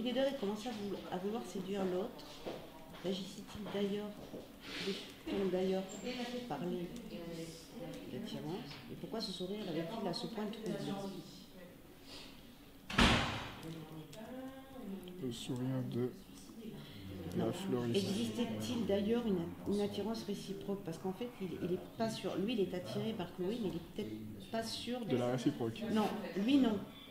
tous les deux avaient commencé à vouloir séduire l'autre. S'agissait-il d'ailleurs parler d'attirance? Et pourquoi ce sourire avait-il à ce point troublé? Le sourire de la fleuriste. Existait-il d'ailleurs une attirance réciproque? Parce qu'en fait, il est pas sûr. Lui, il est attiré par Chloé, mais il est peut-être pas sûr De la réciproque. Non, lui non.